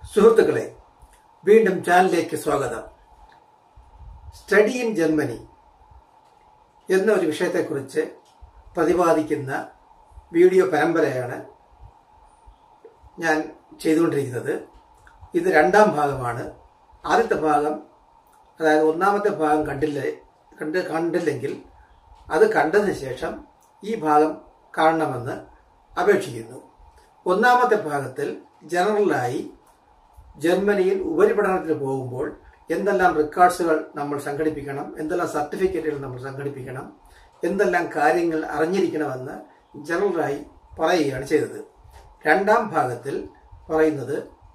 സുഹൃത്തുക്കളെ, വീണ്ടും ചാനലിലേക്ക് സ്വാഗതം. സ്റ്റഡി ഇൻ ജർമ്മനി എന്ന ഒരു വിഷയത്തെക്കുറിച്ച് പ്രതിപാദിക്കുന്ന വീഡിയോ പരമ്പരയാണ് ഞാൻ ചെയ്തുകൊണ്ടിരിക്കുന്നത്. ഇത് രണ്ടാം ഭാഗമാണ്. ആദ്യത്തെ ഭാഗം, അതായത് ഒന്നാമത്തെ ഭാഗം കണ്ടില്ലെങ്കിൽ അത് കണ്ടതിന് ശേഷം ഈ ഭാഗം കാണണമെന്ന് അപേക്ഷിക്കുന്നു. ഒന്നാമത്തെ ഭാഗത്തിൽ ജനറലായി ജർമ്മനിയിൽ ഉപരിപഠനത്തിന് പോകുമ്പോൾ എന്തെല്ലാം റെക്കോർഡ്സുകൾ നമ്മൾ സംഘടിപ്പിക്കണം, എന്തെല്ലാം സർട്ടിഫിക്കറ്റുകൾ നമ്മൾ സംഘടിപ്പിക്കണം, എന്തെല്ലാം കാര്യങ്ങൾ അറിഞ്ഞിരിക്കണമെന്ന് ജനറലായി പറയുകയാണ് ചെയ്തത്. രണ്ടാം ഭാഗത്തിൽ പറയുന്നത്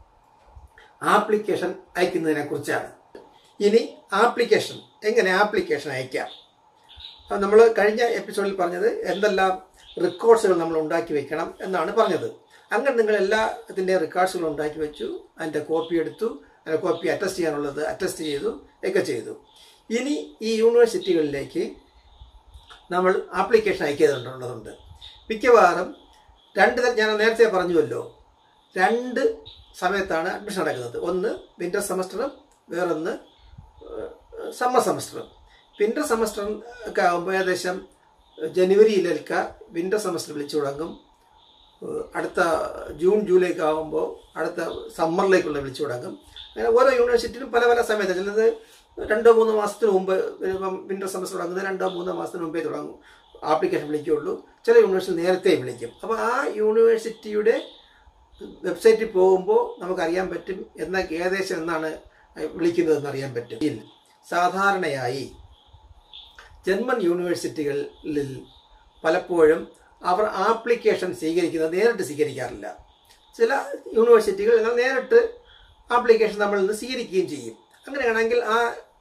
ആപ്ലിക്കേഷൻ അയക്കുന്നതിനെ കുറിച്ചാണ്. ഇനി എങ്ങനെ ആപ്ലിക്കേഷൻ അയക്കാം. നമ്മൾ കഴിഞ്ഞ എപ്പിസോഡിൽ പറഞ്ഞത് എന്തെല്ലാം റെക്കോർഡ്സുകൾ നമ്മൾ ഉണ്ടാക്കി വെക്കണം എന്നാണ് പറഞ്ഞത്. അങ്ങനെ നിങ്ങൾ എല്ലാത്തിൻ്റെ റെക്കോർഡ്സുകൾ ഉണ്ടാക്കി വെച്ചു, അതിൻ്റെ കോപ്പി എടുത്തു, അതിൻ്റെ കോപ്പി അറ്റസ്റ്റ് ചെയ്യാനുള്ളത് അറ്റസ്റ്റ് ചെയ്തു ഒക്കെ ചെയ്തു. ഇനി ഈ യൂണിവേഴ്സിറ്റികളിലേക്ക് നമ്മൾ ആപ്ലിക്കേഷൻ അയക്കേണ്ടതുണ്ട്. മിക്കവാറും ഞാൻ നേരത്തെ പറഞ്ഞുവല്ലോ, 2 സമയത്താണ് അഡ്മിഷൻ നടക്കുന്നത്. ഒന്ന് വിൻ്റർ സെമസ്റ്ററും വേറൊന്ന് സമ്മർ സെമസ്റ്ററും. വിൻ്റർ സെമസ്റ്റർ ഒക്കെ ആകുമ്പോൾ ഏകദേശം ജനുവരിയിലൊക്കെ വിൻ്റർ സെമസ്റ്റർ വിളിച്ചു തുടങ്ങും. അടുത്ത ജൂൺ ജൂലൈ ഒക്കെ ആകുമ്പോൾ അടുത്ത സമ്മറിലേക്കുള്ള വിളിച്ചു തുടങ്ങും. അങ്ങനെ ഓരോ യൂണിവേഴ്സിറ്റിയിലും പല പല സമയത്ത്, ചിലത് 2-3 മാസത്തിന് മുമ്പ്, ഇപ്പം വിൻ്റർ സെമസ്റ്റർ തുടങ്ങുന്നത് 2-3 മാസത്തിന് മുമ്പേ തുടങ്ങും ആപ്ലിക്കേഷൻ വിളിക്കുകയുള്ളൂ. ചില യൂണിവേഴ്സിറ്റി നേരത്തെ വിളിക്കും. അപ്പോൾ ആ യൂണിവേഴ്സിറ്റിയുടെ വെബ്സൈറ്റിൽ പോകുമ്പോൾ നമുക്കറിയാൻ പറ്റും ഏകദേശം എന്നാണ് വിളിക്കുന്നതെന്ന് അറിയാൻ പറ്റും. സാധാരണയായി ജർമ്മൻ യൂണിവേഴ്സിറ്റികളിൽ പലപ്പോഴും അവർ ആപ്ലിക്കേഷൻ നേരിട്ട് സ്വീകരിക്കാറില്ല. ചില യൂണിവേഴ്സിറ്റികൾ നേരിട്ട് ആപ്ലിക്കേഷൻ നമ്മളിൽ നിന്ന് സ്വീകരിക്കുകയും ചെയ്യും. അങ്ങനെയാണെങ്കിൽ ആ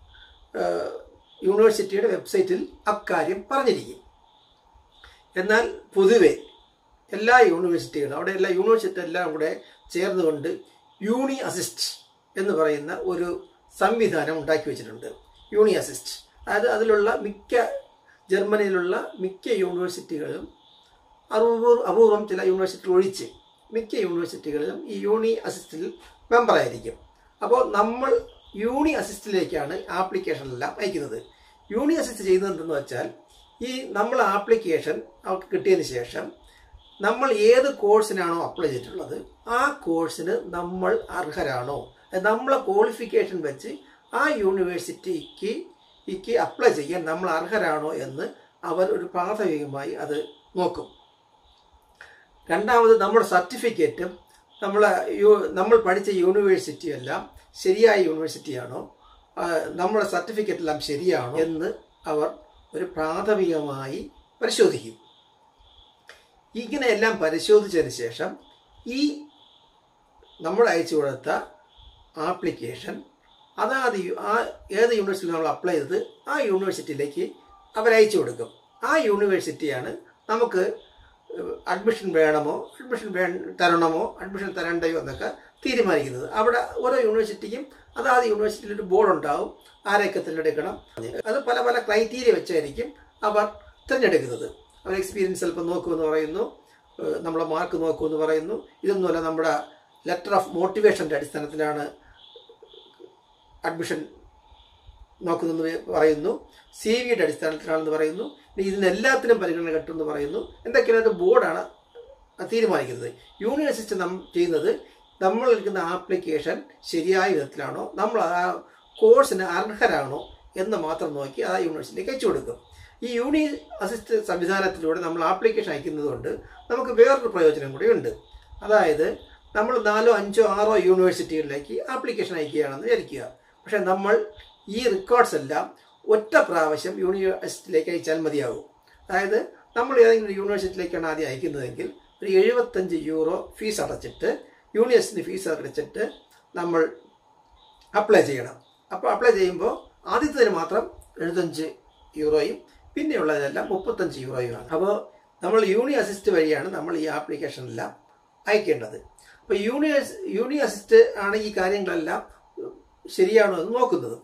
യൂണിവേഴ്സിറ്റിയുടെ വെബ്സൈറ്റിൽ അക്കാര്യം പറഞ്ഞിരിക്കും. എന്നാൽ പൊതുവെ എല്ലാ യൂണിവേഴ്സിറ്റികളും, അവിടെ എല്ലാ യൂണിവേഴ്സിറ്റി എല്ലാം കൂടെ ചേർന്നുകൊണ്ട് യൂണി അസിസ്റ്റ് എന്ന് പറയുന്ന ഒരു സംവിധാനം ഉണ്ടാക്കി വെച്ചിട്ടുണ്ട്. യൂണി അസിസ്റ്റ്, അതായത് അതിലുള്ള ജർമ്മനിയിലുള്ള മിക്ക യൂണിവേഴ്സിറ്റികളും, അപൂർവം ചില യൂണിവേഴ്സിറ്റി ഒഴിച്ച് മിക്ക യൂണിവേഴ്സിറ്റികളിലും ഈ യൂണി അസിസ്റ്റിൽ മെമ്പറായിരിക്കും. അപ്പോൾ നമ്മൾ യൂണി അസിസ്റ്റിലേക്കാണ് ആപ്ലിക്കേഷനെല്ലാം അയക്കുന്നത്. യൂണി അസിസ്റ്റ് ചെയ്യുന്നത് എന്തെന്ന് വെച്ചാൽ, ഈ നമ്മൾ ആപ്ലിക്കേഷൻ അവർക്ക് കിട്ടിയതിന് ശേഷം നമ്മൾ ഏത് കോഴ്സിനാണോ അപ്ലൈ ചെയ്തിട്ടുള്ളത് ആ കോഴ്സിന് നമ്മൾ അർഹരാണോ, നമ്മളെ ക്വാളിഫിക്കേഷൻ വെച്ച് ആ യൂണിവേഴ്സിറ്റിക്ക് അപ്ലൈ ചെയ്യാൻ നമ്മൾ അർഹരാണോ എന്ന് അവർ ഒരു പ്രാഥമികമായി അത് നോക്കും. രണ്ടാമത്, നമ്മുടെ സർട്ടിഫിക്കറ്റും നമ്മൾ പഠിച്ച യൂണിവേഴ്സിറ്റി എല്ലാം ശരിയായ യൂണിവേഴ്സിറ്റിയാണോ, നമ്മുടെ സർട്ടിഫിക്കറ്റ് എല്ലാം ശരിയാണോ എന്ന് അവർ ഒരു പ്രാഥമികമായി പരിശോധിക്കും. ഇങ്ങനെയെല്ലാം പരിശോധിച്ചതിന് ശേഷം ഈ നമ്മൾ അയച്ചു കൊടുത്ത ആപ്ലിക്കേഷൻ ഏത് യൂണിവേഴ്സിറ്റി നമ്മൾ അപ്ലൈ ചെയ്തത് ആ യൂണിവേഴ്സിറ്റിയിലേക്ക് അവരയച്ചു കൊടുക്കും. ആ യൂണിവേഴ്സിറ്റിയാണ് നമുക്ക് അഡ്മിഷൻ വേണമോ, അഡ്മിഷൻ തരണമോ, അഡ്മിഷൻ തരണ്ടയോ എന്നൊക്കെ തീരുമാനിക്കുന്നത്. അവിടെ ഓരോ യൂണിവേഴ്സിറ്റിക്കും അതാത് യൂണിവേഴ്സിറ്റിയിൽ ഒരു ബോർഡ് ഉണ്ടാവും, ആരെയൊക്കെ തിരഞ്ഞെടുക്കണം. അത് പല പല ക്രൈറ്റീരിയ വെച്ചായിരിക്കും അവർ തിരഞ്ഞെടുക്കുന്നത്. അവർ എക്സ്പീരിയൻസ് ചിലപ്പോൾ നോക്കുമെന്ന് പറയുന്നു, നമ്മളെ മാർക്ക് നോക്കുമെന്ന് പറയുന്നു. ഇതൊന്നുമല്ല, നമ്മുടെ ലെറ്റർ ഓഫ് മോട്ടിവേഷൻ്റെ അടിസ്ഥാനത്തിലാണ് അഡ്മിഷൻ നോക്കുന്നതെന്ന് പറയുന്നു, CV യുടെ അടിസ്ഥാനത്തിലാണെന്ന് പറയുന്നു. ഇതിനെല്ലാത്തിനും പരിഗണന കിട്ടുമെന്ന് പറയുന്നു. എന്തൊക്കെയാണ് ബോർഡാണ് തീരുമാനിക്കുന്നത്. യൂണിവേഴ്സിറ്റി ചെയ്യുന്നത് നമ്മൾ എടുക്കുന്ന ആപ്ലിക്കേഷൻ ശരിയായ വിധത്തിലാണോ, നമ്മൾ ആ കോഴ്സിന് അർഹരാണോ എന്ന് മാത്രം നോക്കി ആ യൂണിവേഴ്സിറ്റിയിലേക്ക് അയച്ചു കൊടുക്കും. ഈ യൂണി അസിസ്റ്റ് സംവിധാനത്തിലൂടെ നമ്മൾ ആപ്ലിക്കേഷൻ അയക്കുന്നത് കൊണ്ട് നമുക്ക് വേറൊരു പ്രയോജനം കൂടി ഉണ്ട്. അതായത് നമ്മൾ 4, 5, 6 യൂണിവേഴ്സിറ്റികളിലേക്ക് ആപ്ലിക്കേഷൻ അയക്കുകയാണെന്ന് വിചാരിക്കുക. പക്ഷേ നമ്മൾ ഈ റെക്കോർഡ്സ് എല്ലാം ഒറ്റ പ്രാവശ്യം യൂണിവേഴ്സിറ്റിയിലേക്ക് അയച്ചാൽ മതിയാകും. അതായത് നമ്മൾ ഏതെങ്കിലും ഒരു യൂണിവേഴ്സിറ്റിയിലേക്കാണ് ആദ്യം അയക്കുന്നതെങ്കിൽ ഒരു 75 യൂറോ ഫീസ് അടച്ചിട്ട്, യൂണിവേഴ്സിറ്റി ഫീസ് അടച്ചിട്ട് നമ്മൾ അപ്ലൈ ചെയ്യണം. അപ്പോൾ അപ്ലൈ ചെയ്യുമ്പോൾ ആദ്യത്തേതിന് മാത്രം 75 യൂറോയും പിന്നെയുള്ളതെല്ലാം 35 യൂറോയുമാണ്. അപ്പോൾ നമ്മൾ യൂണി അസിസ്റ്റ് വഴിയാണ് നമ്മൾ ഈ ആപ്ലിക്കേഷനെല്ലാം അയക്കേണ്ടത്. അപ്പോൾ യൂണി അസിസ്റ്റ് ആണ് ഈ കാര്യങ്ങളെല്ലാം ശരിയാണോ എന്ന് നോക്കുന്നത്.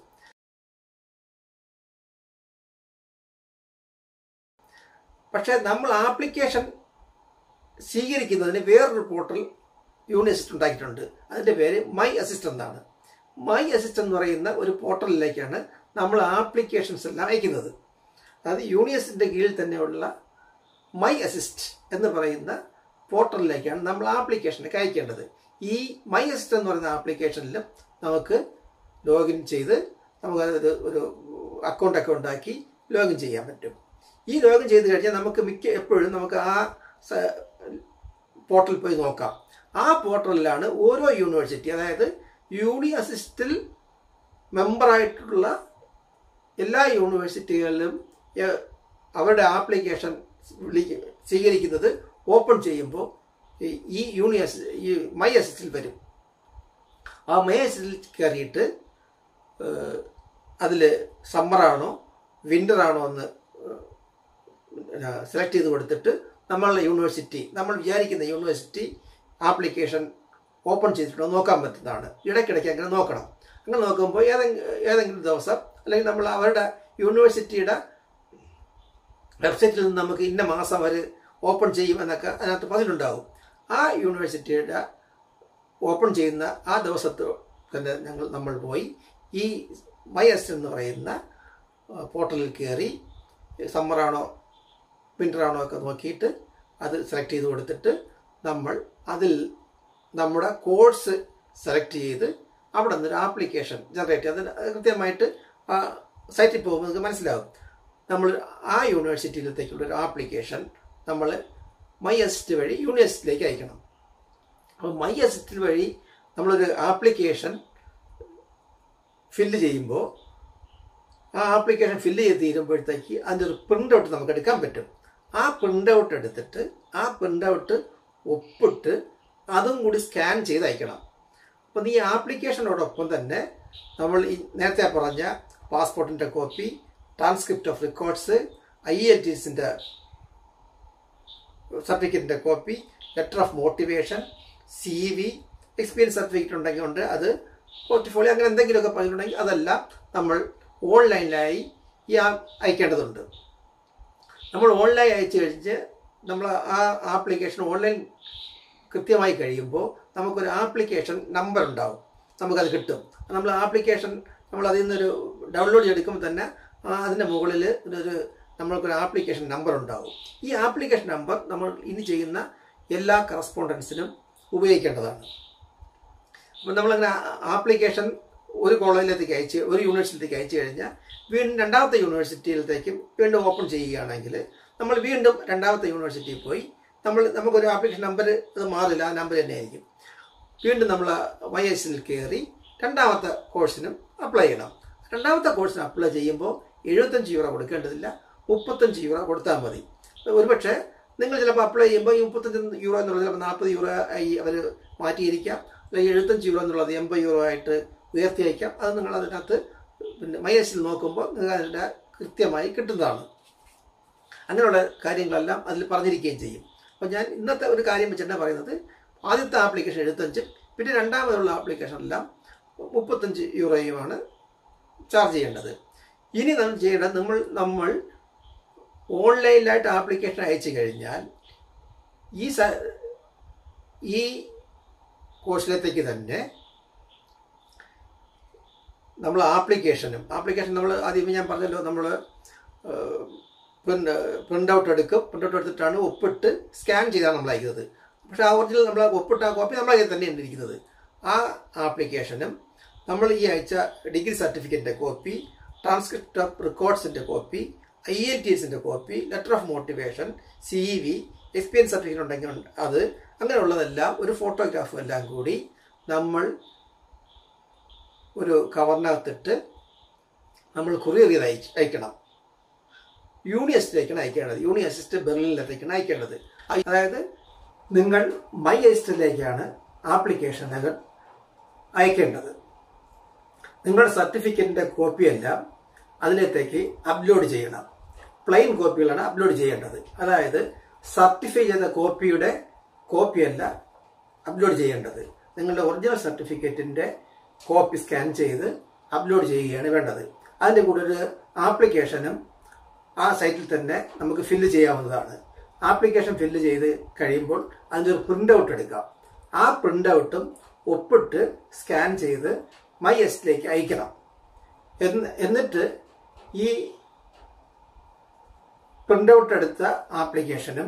പക്ഷേ നമ്മൾ ആപ്ലിക്കേഷൻ സ്വീകരിക്കുന്നതിന് വേറൊരു പോർട്ടൽ യൂണി അസിസ്റ്റ് ഉണ്ടാക്കിയിട്ടുണ്ട്. അതിൻ്റെ പേര് മൈ അസിസ്റ്റ് എന്നാണ്. മൈ അസിസ്റ്റ് എന്ന് പറയുന്ന ഒരു പോർട്ടലിലേക്കാണ് നമ്മൾ ആപ്ലിക്കേഷൻസ് എല്ലാം അയക്കുന്നത്. അതായത് യൂണിയസിൻ്റെ കീഴിൽ തന്നെയുള്ള മൈ അസിസ്റ്റ് എന്ന് പറയുന്ന പോർട്ടലിലേക്കാണ് നമ്മൾ ആപ്ലിക്കേഷനൊക്കെ അയക്കേണ്ടത്. ഈ മൈ അസിസ്റ്റ് എന്ന് പറയുന്ന ആപ്ലിക്കേഷനിലും നമുക്ക് ലോഗിൻ ചെയ്ത് നമുക്കത് ഒരു അക്കൗണ്ടൊക്കെ ഉണ്ടാക്കി ലോഗിൻ ചെയ്യാൻ പറ്റും. ഈ ലോഗിൻ ചെയ്ത് കഴിഞ്ഞാൽ നമുക്ക് എപ്പോഴും നമുക്ക് ആ പോർട്ടലിൽ പോയി നോക്കാം. ആ പോർട്ടലിലാണ് ഓരോ യൂണിവേഴ്സിറ്റി, അതായത് യൂണി അസിസ്റ്റിൽ മെമ്പറായിട്ടുള്ള എല്ലാ യൂണിവേഴ്സിറ്റികളിലും അവരുടെ ആപ്ലിക്കേഷൻ സ്വീകരിക്കുന്നത് ഓപ്പൺ ചെയ്യുമ്പോൾ ഈ മൈ അസിസ്റ്റിൽ വരും. ആ മൈ അസിസ്റ്റിൽ കയറിയിട്ട് അതിൽ സമ്മറാണോ വിൻ്ററാണോ എന്ന് സെലക്ട് ചെയ്ത് കൊടുത്തിട്ട് നമ്മളുടെ യൂണിവേഴ്സിറ്റി, നമ്മൾ വിചാരിക്കുന്ന യൂണിവേഴ്സിറ്റി ആപ്ലിക്കേഷൻ ഓപ്പൺ ചെയ്തിട്ടുണ്ടോ നോക്കാൻ പറ്റുന്നതാണ്. ഇടയ്ക്കിടയ്ക്ക് അങ്ങനെ നോക്കണം. അങ്ങനെ നോക്കുമ്പോൾ ഏതെങ്കിലും ദിവസം അല്ലെങ്കിൽ നമ്മൾ അവരുടെ യൂണിവേഴ്സിറ്റിയുടെ വെബ്സൈറ്റിൽ നിന്ന് നമുക്ക് ഇന്ന മാസം അവർ ഓപ്പൺ ചെയ്യും എന്നൊക്കെ അതിനകത്ത് പറഞ്ഞിട്ടുണ്ടാകും. ആ യൂണിവേഴ്സിറ്റിയുടെ ഓപ്പൺ ചെയ്യുന്ന ആ ദിവസത്തിൽ തന്നെ നമ്മൾ പോയി ഈ മൈ അസിസ്റ്റ് എന്ന് പറയുന്ന പോർട്ടലിൽ കയറി സമ്മറാണോ വിൻ്ററാണോ ഒക്കെ നോക്കിയിട്ട് അത് സെലക്ട് ചെയ്ത് കൊടുത്തിട്ട് നമ്മൾ അതിൽ നമ്മുടെ കോഴ്സ് സെലക്ട് ചെയ്ത് അവിടെ നിന്നൊരു ആപ്ലിക്കേഷൻ ജനറേറ്റ് ചെയ്ത് അത് കൃത്യമായിട്ട് ആ സൈറ്റിൽ പോകുമ്പോൾ നമുക്ക് മനസ്സിലാകും. നമ്മൾ ആ യൂണിവേഴ്സിറ്റിയിലത്തേക്കുള്ളൊരു ആപ്ലിക്കേഷൻ നമ്മൾ മൈ അസിസ്റ്റ് വഴി യൂണിവേഴ്സിറ്റിയിലേക്ക് അയക്കണം. അപ്പോൾ മൈ അസിസ്റ്റ് വഴി നമ്മളൊരു ആപ്ലിക്കേഷൻ ഫില്ല് ചെയ്യുമ്പോൾ ആ ആപ്ലിക്കേഷൻ ഫില്ല് ചെയ്ത് തീരുമ്പോഴത്തേക്ക് അതിൻ്റെ ഒരു പ്രിൻ്റ് ഔട്ട് നമുക്ക് എടുക്കാൻ പറ്റും. ആ പ്രിൻ്റ് ഔട്ട് എടുത്തിട്ട് ആ പ്രിൻ്റ് ഔട്ട് ഒപ്പിട്ട് അതും കൂടി സ്കാൻ ചെയ്ത് അയക്കണം. അപ്പം ഈ ആപ്ലിക്കേഷനോടൊപ്പം തന്നെ നമ്മൾ ഈ നേരത്തെ പറഞ്ഞ പാസ്പോർട്ടിൻ്റെ കോപ്പി, ട്രാൻസ്ക്രിപ്റ്റ് ഓഫ് റെക്കോർഡ്സ്, IELTSൻ്റെ സർട്ടിഫിക്കറ്റിൻ്റെ copy, letter of motivation, CV, experience certificate ഉണ്ടെങ്കിൽ ഉണ്ട്, അത് പോർട്ട്ഫോളിയോ, അങ്ങനെ എന്തെങ്കിലുമൊക്കെ പറഞ്ഞിട്ടുണ്ടെങ്കിൽ അതെല്ലാം നമ്മൾ ഓൺലൈനിലായി അയക്കേണ്ടതുണ്ട്. നമ്മൾ ഓൺലൈൻ അയച്ചു കഴിഞ്ഞ് നമ്മൾ ആ ആപ്ലിക്കേഷൻ ഓൺലൈൻ കൃത്യമായി കഴിയുമ്പോൾ നമുക്കൊരു ആപ്ലിക്കേഷൻ നമ്പർ ഉണ്ടാവും, നമുക്കത് കിട്ടും. നമ്മൾ ആപ്ലിക്കേഷൻ നമ്മൾ അതിൽ നിന്നൊരു ഡൗൺലോഡ് ചെയ്തെടുക്കുമ്പോൾ തന്നെ അതിൻ്റെ മുകളിൽ നമ്മൾക്കൊരു ആപ്ലിക്കേഷൻ നമ്പർ ഉണ്ടാവും. ഈ ആപ്ലിക്കേഷൻ നമ്പർ നമ്മൾ ഇനി ചെയ്യുന്ന എല്ലാ കറസ്പോണ്ടൻസിനും ഉപയോഗിക്കേണ്ടതാണ്. അപ്പം നമ്മളങ്ങനെ ആപ്ലിക്കേഷൻ ഒരു കോളേജിലേക്ക് ഒരു യൂണിവേഴ്സിറ്റിയിലേക്ക് അയച്ചു കഴിഞ്ഞാൽ വീണ്ടും രണ്ടാമത്തെ യൂണിവേഴ്സിറ്റിയിലത്തേക്കും വീണ്ടും ഓപ്പൺ ചെയ്യുകയാണെങ്കിൽ നമ്മൾ വീണ്ടും രണ്ടാമത്തെ യൂണിവേഴ്സിറ്റിയിൽ പോയി നമുക്കൊരു ആപ്ലിക്കേഷൻ നമ്പർ അത് മാറില്ല, ആ നമ്പർ തന്നെ ആയിരിക്കും. വീണ്ടും നമ്മൾ YSL കയറി രണ്ടാമത്തെ കോഴ്സിനും അപ്ലൈ ചെയ്യണം. രണ്ടാമത്തെ കോഴ്സിന് അപ്ലൈ ചെയ്യുമ്പോൾ 75 യൂറോ കൊടുക്കേണ്ടതില്ല, 35 യൂറോ കൊടുത്താൽ മതി. ഒരുപക്ഷെ നിങ്ങൾ ചിലപ്പോൾ അപ്ലൈ ചെയ്യുമ്പോൾ ഈ 35 യൂറോ എന്നുള്ളത് ചിലപ്പോൾ 40 യൂറോ ആയി അവർ മാറ്റിയിരിക്കാം, അല്ലെങ്കിൽ 75 യൂറോ എന്നുള്ളത് 80 യൂറോ ആയിട്ട് ഉയർത്തി അയക്കാം. അത് നിങ്ങൾ അതിനകത്ത് YSL നോക്കുമ്പോൾ നിങ്ങൾ അതിൻ്റെ കൃത്യമായി കിട്ടുന്നതാണ്. അങ്ങനെയുള്ള കാര്യങ്ങളെല്ലാം അതിൽ പറഞ്ഞിരിക്കുകയും ചെയ്യും. അപ്പോൾ ഞാൻ ഇന്നത്തെ ഒരു കാര്യം വെച്ചിട്ടാണ് പറയുന്നത്, ആദ്യത്തെ ആപ്ലിക്കേഷൻ 75, പിന്നെ രണ്ടാമതുള്ള ആപ്ലിക്കേഷനെല്ലാം 35 യൂറോയുമാണ് ചാർജ് ചെയ്യേണ്ടത്. ഇനി നമ്മൾ ചെയ്യേണ്ടത് നമ്മൾ ഓൺലൈനിലായിട്ട് ആപ്ലിക്കേഷൻ അയച്ചു കഴിഞ്ഞാൽ ഈ കോഴ്സിലേക്ക് തന്നെ നമ്മൾ ആപ്ലിക്കേഷൻ നമ്മൾ ആദ്യമേ ഞാൻ പറഞ്ഞല്ലോ, നമ്മൾ പ്രിൻ്റ് ഔട്ട് എടുക്കും. പ്രിൻ്റ് ഔട്ട് എടുത്തിട്ടാണ് ഒപ്പിട്ട് സ്കാൻ ചെയ്താണ് നമ്മൾ അയക്കുന്നത്. പക്ഷേ ആ ഒറിജിനൽ നമ്മൾ ഒപ്പിട്ട കോപ്പി നമ്മളെ കയ്യിൽ തന്നെയാണ് ഇരിക്കുന്നത്. ആ ആപ്ലിക്കേഷനും നമ്മൾ ഈ അയച്ച ഡിഗ്രി സർട്ടിഫിക്കറ്റിൻ്റെ കോപ്പി, ട്രാൻസ്ക്രിപ്റ്റ് ഓഫ് റെക്കോർഡ്സിൻ്റെ കോപ്പി, IELTSൻ്റെ copy, letter of motivation, CV, experience certificate ഉണ്ടെങ്കിൽ അത്, അങ്ങനെയുള്ളതെല്ലാം ഒരു ഫോട്ടോഗ്രാഫും എല്ലാം കൂടി നമ്മൾ ഒരു കവറിനകത്തിട്ട് നമ്മൾ കൊറിയർ ചെയ്ത് അയക്കണം. യൂണി അസിസ്റ്റിലേക്കാണ് അയക്കേണ്ടത്. യൂണി അസിസ്റ്റ് ബെർലിനിലേക്കാണ് അയക്കേണ്ടത്. അതായത് നിങ്ങൾ മൈ അസിസ്റ്റിലേക്കാണ് ആപ്ലിക്കേഷനുകൾ അയക്കേണ്ടത്. നിങ്ങളുടെ സർട്ടിഫിക്കറ്റിൻ്റെ കോപ്പിയെല്ലാം അതിലേക്ക് അപ്ലോഡ് ചെയ്യണം. പ്ലെയിൻ കോപ്പികളാണ് അപ്ലോഡ് ചെയ്യേണ്ടത്. അതായത് സർട്ടിഫൈ ചെയ്ത കോപ്പിയുടെ കോപ്പിയല്ല അപ്ലോഡ് ചെയ്യേണ്ടത്. നിങ്ങളുടെ ഒറിജിനൽ സർട്ടിഫിക്കറ്റിൻ്റെ കോപ്പി സ്കാൻ ചെയ്ത് അപ്ലോഡ് ചെയ്യുകയാണ് വേണ്ടത്. അതിൻ്റെ കൂടെ ഒരു ആപ്ലിക്കേഷനും ആ സൈറ്റിൽ തന്നെ നമുക്ക് ഫില്ല് ചെയ്യാവുന്നതാണ്. ആപ്ലിക്കേഷൻ ഫില്ല് ചെയ്ത് കഴിയുമ്പോൾ അതിൻ്റെ ഒരു പ്രിൻ്റ് ഔട്ട് എടുക്കാം. ആ പ്രിൻ്റ് ഔട്ടും ഒപ്പിട്ട് സ്കാൻ ചെയ്ത് MySTലേക്ക് അയക്കണം. എന്നിട്ട് ഈ പ്രിൻ്റ് ഔട്ട് എടുത്ത ആപ്ലിക്കേഷനും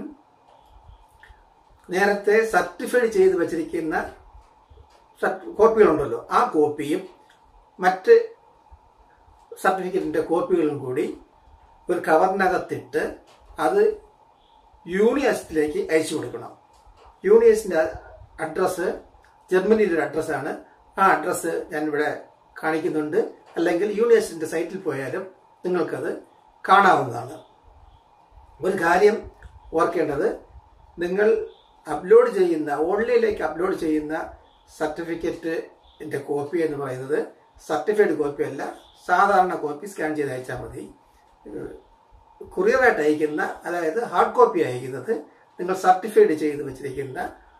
നേരത്തെ സർട്ടിഫൈഡ് ചെയ്ത് വച്ചിരിക്കുന്ന കോപ്പികളുണ്ടല്ലോ, ആ കോപ്പിയും മറ്റ് സർട്ടിഫിക്കറ്റിൻ്റെ കോപ്പികളും കൂടി ഒരു കവറിനകത്തിട്ട് അത് യൂണിവേഴ്സിറ്റിയിലേക്ക് അയച്ചു കൊടുക്കണം. യൂണിവേഴ്സിറ്റിൻ്റെ അഡ്രസ്സ് ജർമ്മനിയുടെ ഒരു അഡ്രസ്സാണ്. ആ അഡ്രസ്സ് ഞാനിവിടെ കാണിക്കുന്നുണ്ട്. അല്ലെങ്കിൽ യൂണിവേഴ്സിറ്റിൻ്റെ സൈറ്റിൽ പോയാലും നിങ്ങൾക്കത് കാണാവുന്നതാണ്. ഒരു കാര്യം ഓർക്കേണ്ടത്, നിങ്ങൾ അപ്ലോഡ് ചെയ്യുന്ന ഓൺലൈനിലേക്ക് അപ്ലോഡ് ചെയ്യുന്ന സർട്ടിഫിക്കറ്റിൻ്റെ കോപ്പി എന്ന് പറയുന്നത് സർട്ടിഫൈഡ് കോപ്പി അല്ല, സാധാരണ കോപ്പി സ്കാൻ ചെയ്ത് അയച്ചാൽ മതി. കൊറിയറായിട്ട് അയക്കുന്ന, അതായത് ഹാർഡ് കോപ്പി അയക്കുന്നത് നിങ്ങൾ സർട്ടിഫൈഡ് ചെയ്ത് വെച്ചിരിക്കുന്ന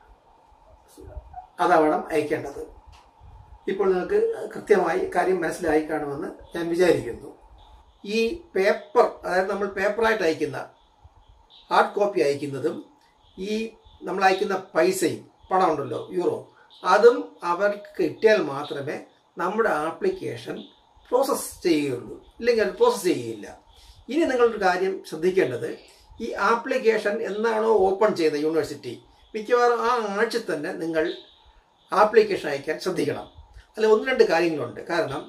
അതാവണം അയക്കേണ്ടത്. ഇപ്പോൾ നിങ്ങൾക്ക് കൃത്യമായി കാര്യം മനസ്സിലായി കാണുമെന്ന് ഞാൻ വിചാരിക്കുന്നു. ഈ പേപ്പർ, അതായത് നമ്മൾ പേപ്പറായിട്ട് അയക്കുന്ന ഹാർഡ് കോപ്പി അയക്കുന്നതും ഈ നമ്മൾ അയക്കുന്ന പൈസയും പണം ഉണ്ടല്ലോ, യൂറോ, അതും അവർക്ക് കിട്ടിയാൽ മാത്രമേ നമ്മുടെ ആപ്ലിക്കേഷൻ പ്രോസസ്സ് ചെയ്യുകയുള്ളൂ. ഇല്ലെങ്കിൽ അത് പ്രോസസ്സ് ചെയ്യുകയില്ല. ഇനി നിങ്ങളൊരു കാര്യം ശ്രദ്ധിക്കേണ്ടത്, ഈ ആപ്ലിക്കേഷൻ എന്നാണോ ഓപ്പൺ ചെയ്ത യൂണിവേഴ്സിറ്റി, മിക്കവാറും ആ ആഴ്ച തന്നെ നിങ്ങൾ ആപ്ലിക്കേഷൻ അയക്കാൻ ശ്രദ്ധിക്കണം. അല്ല, ഒന്ന് രണ്ട് കാര്യങ്ങളുണ്ട്. കാരണം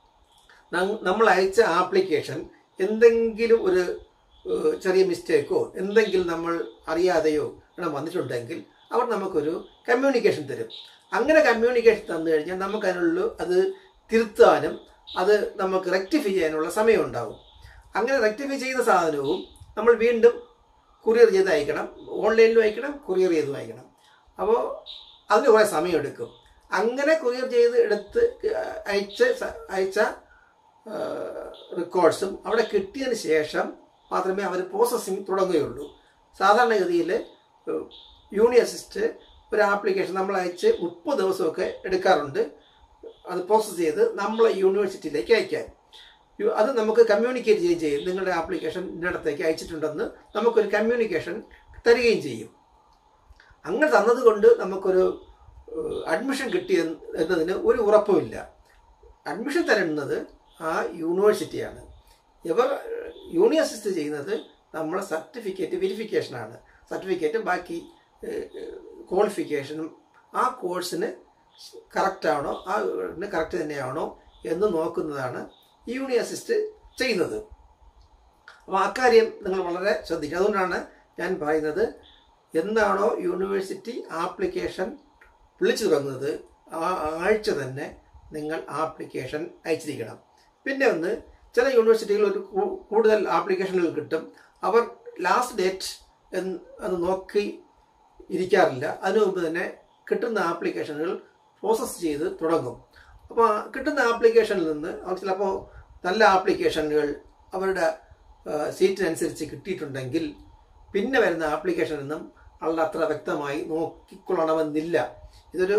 നമ്മൾ അയച്ച ആപ്ലിക്കേഷൻ എന്തെങ്കിലും ഒരു ചെറിയ മിസ്റ്റേക്കോ എന്തെങ്കിലും നമ്മൾ അറിയാതെയോ വന്നിട്ടുണ്ടെങ്കിൽ അവർ നമുക്കൊരു കമ്മ്യൂണിക്കേഷൻ തരും. അങ്ങനെ കമ്മ്യൂണിക്കേഷൻ തന്നു കഴിഞ്ഞാൽ നമുക്കതിനുള്ള അത് തിരുത്താനും അത് നമുക്ക് റെക്ടിഫൈ ചെയ്യാനുള്ള സമയം ഉണ്ടാകും. അങ്ങനെ റെക്ടിഫൈ ചെയ്ത സാധനവും നമ്മൾ വീണ്ടും കൊറിയർ ചെയ്ത് അയക്കണം. ഓൺലൈനിലും അയക്കണം, കൊറിയർ ചെയ്തും അയക്കണം. അപ്പോൾ അതിന് കുറേ സമയമെടുക്കും. അങ്ങനെ കൊറിയർ ചെയ്ത് എടുത്ത് അയച്ച റെക്കോർഡ്സും അവിടെ കിട്ടിയതിന് ശേഷം മാത്രമേ അവർ പ്രോസസ്സിങ് തുടങ്ങുകയുള്ളൂ. സാധാരണഗതിയിൽ യൂണിവേഴ്സിറ്റി ഒരു ആപ്ലിക്കേഷൻ നമ്മൾ അയച്ച് 30 ദിവസമൊക്കെ എടുക്കാറുണ്ട് അത് പ്രോസസ്സ് ചെയ്ത് നമ്മളെ യൂണിവേഴ്സിറ്റിയിലേക്ക് അയക്കാൻ. അത് നമുക്ക് കമ്മ്യൂണിക്കേറ്റ് ചെയ്യുകയും ചെയ്യും. നിങ്ങളുടെ ആപ്ലിക്കേഷൻ ഇന്നിടത്തേക്ക് അയച്ചിട്ടുണ്ടെന്ന് നമുക്കൊരു കമ്മ്യൂണിക്കേഷൻ തരികയും ചെയ്യും. അങ്ങനെ തന്നതുകൊണ്ട് നമുക്കൊരു അഡ്മിഷൻ കിട്ടിയെന്നതിന് ഒരു ഉറപ്പുമില്ല. അഡ്മിഷൻ തരുന്നത് ആ യൂണിവേഴ്സിറ്റിയാണ്. ഇവർ യൂണിവേഴ്സിറ്റി ചെയ്യുന്നത് നമ്മളെ സർട്ടിഫിക്കറ്റ് വെരിഫിക്കേഷനാണ്. സർട്ടിഫിക്കറ്റ് ബാക്കി ക്വാളിഫിക്കേഷനും ആ കോഴ്സിന് കറക്റ്റാണോ, ആ കറക്റ്റ് തന്നെയാണോ എന്ന് നോക്കുന്നതാണ് യൂണിവേഴ്സിറ്റി ചെയ്യുന്നത്. അപ്പോൾ അക്കാര്യം നിങ്ങൾ വളരെ ശ്രദ്ധിക്കുക. അതുകൊണ്ടാണ് ഞാൻ പറയുന്നത്, എന്താണോ യൂണിവേഴ്സിറ്റി ആപ്ലിക്കേഷൻ വിളിച്ചു തുടങ്ങുന്നത് ആ ആഴ്ച തന്നെ നിങ്ങൾ ആപ്ലിക്കേഷൻ അയച്ചിരിക്കണം. പിന്നെ ഒന്ന്, ചില യൂണിവേഴ്സിറ്റികൾ ഒരു കൂടുതൽ ആപ്ലിക്കേഷനുകൾ കിട്ടും. അവർ ലാസ്റ്റ് ഡേറ്റ് അത് നോക്കി ഇരിക്കാറില്ല. അതിനു മുമ്പ് തന്നെ കിട്ടുന്ന ആപ്ലിക്കേഷനുകൾ പ്രോസസ്സ് ചെയ്ത് തുടങ്ങും. അപ്പോൾ കിട്ടുന്ന ആപ്ലിക്കേഷനിൽ നിന്ന് അവർ ചിലപ്പോൾ നല്ല ആപ്ലിക്കേഷനുകൾ അവരുടെ സീറ്റിനനുസരിച്ച് കിട്ടിയിട്ടുണ്ടെങ്കിൽ പിന്നെ വരുന്ന ആപ്ലിക്കേഷനിൽ നിന്നും അവരുടെ അത്ര വ്യക്തമായി നോക്കിക്കൊള്ളണമെന്നില്ല. ഇതൊരു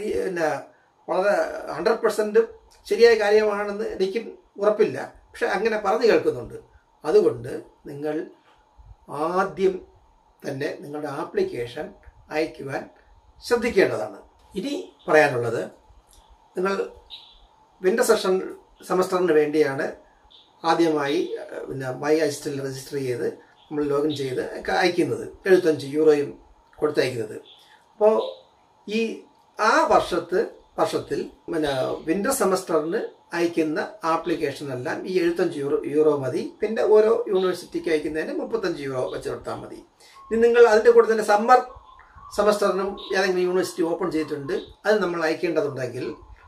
വളരെ 100% ശരിയായ കാര്യമാണെന്ന് എനിക്കും ഉറപ്പില്ല. പക്ഷെ അങ്ങനെ പറഞ്ഞു കേൾക്കുന്നുണ്ട്. അതുകൊണ്ട് നിങ്ങൾ ആദ്യം തന്നെ നിങ്ങളുടെ ആപ്ലിക്കേഷൻ അയക്കുവാൻ ശ്രദ്ധിക്കേണ്ടതാണ്. ഇനി പറയാനുള്ളത്, നിങ്ങൾ വിൻ്റർ സെമസ്റ്ററിന് വേണ്ടിയാണ് ആദ്യമായി MySTൽ രജിസ്റ്റർ ചെയ്ത് നമ്മൾ ലോഗിൻ ചെയ്ത് അയക്കുന്നത്, 75 യൂറോയും കൊടുത്തയക്കുന്നത്. അപ്പോൾ ആ വർഷത്തിൽ വിൻ്റർ സെമസ്റ്ററിന് അയക്കുന്ന ആപ്ലിക്കേഷനെല്ലാം ഈ 75 യൂറോ മതി. പിന്നെ ഓരോ യൂണിവേഴ്സിറ്റിക്ക് അയക്കുന്നതിന് 35 യൂറോ വെച്ച് കൊടുത്താൽ മതി. ഇനി നിങ്ങൾ അതിൻ്റെ കൂടെ തന്നെ സമ്മർ സെമസ്റ്ററിനും ഏതെങ്കിലും യൂണിവേഴ്സിറ്റി ഓപ്പൺ ചെയ്തിട്ടുണ്ട്, അത് നമ്മൾ അയക്കേണ്ടതുണ്ടെങ്കിൽ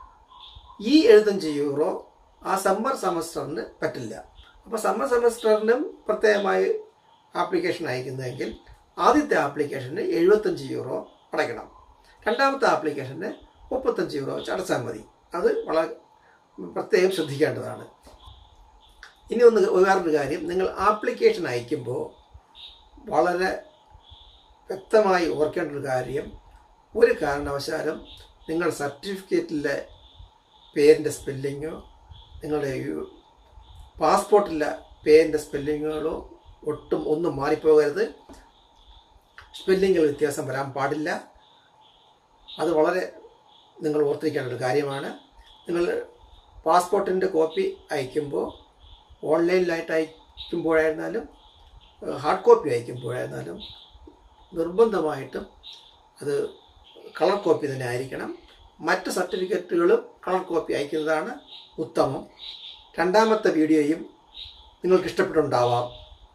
ഈ 75 യൂറോ ആ സമ്മർ സെമസ്റ്ററിന് പറ്റില്ല. അപ്പോൾ സമ്മർ സെമസ്റ്ററിനും പ്രത്യേകമായി ആപ്ലിക്കേഷൻ അയക്കുന്നതെങ്കിൽ ആദ്യത്തെ ആപ്ലിക്കേഷന് 75 യൂറോ അടയ്ക്കണം. രണ്ടാമത്തെ ആപ്ലിക്കേഷന് 35 യൂറോ വെച്ച് അടച്ചാൽ മതി. അത് വളരെ പ്രത്യേകം ശ്രദ്ധിക്കേണ്ടതാണ്. ഇനി വേറൊരു കാര്യം, നിങ്ങൾ ആപ്ലിക്കേഷൻ അയക്കുമ്പോൾ വളരെ വ്യക്തമായി ഓർക്കേണ്ട ഒരു കാര്യം, ഒരു കാരണവശാലും നിങ്ങൾ സർട്ടിഫിക്കറ്റിലെ പേരിൻ്റെ സ്പെല്ലിങ്ങോ നിങ്ങളുടെ പാസ്പോർട്ടിലെ പേരിൻ്റെ സ്പെല്ലിങ്ങുകളോ ഒന്നും മാറിപ്പോകരുത്. സ്പെല്ലിങ്ങിൽ വ്യത്യാസം വരാൻ പാടില്ല. അത് വളരെ നിങ്ങൾ ഓർത്തിരിക്കേണ്ട ഒരു കാര്യമാണ്. നിങ്ങൾ പാസ്പോർട്ടിൻ്റെ കോപ്പി അയക്കുമ്പോൾ ഓൺലൈനിലായിട്ട് അയക്കുമ്പോഴായിരുന്നാലും ഹാർഡ് കോപ്പി അയക്കുമ്പോഴായിരുന്നാലും നിർബന്ധമായിട്ടും അത് കളർ കോപ്പി തന്നെ ആയിരിക്കണം. മറ്റ് സർട്ടിഫിക്കറ്റുകളും കളർ കോപ്പി അയക്കുന്നതാണ് ഉത്തമം. രണ്ടാമത്തെ വീഡിയോയും നിങ്ങൾക്ക് ഇഷ്ടപ്പെട്ടുണ്ടാവാം.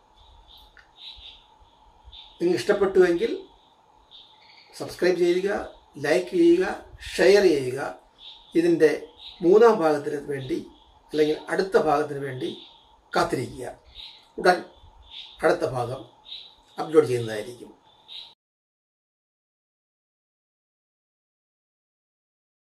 നിങ്ങൾക്ക് ഇഷ്ടപ്പെട്ടുവെങ്കിൽ സബ്സ്ക്രൈബ് ചെയ്യുക, ലൈക്ക് ചെയ്യുക, ഷെയർ ചെയ്യുക. ഇതിൻ്റെ മൂന്നാം ഭാഗത്തിന് വേണ്ടി അല്ലെങ്കിൽ അടുത്ത ഭാഗത്തിന് വേണ്ടി കാത്തിരിക്കുക. ഉടൻ അടുത്ത ഭാഗം അപ്ലോഡ് ചെയ്യുന്നതായിരിക്കും.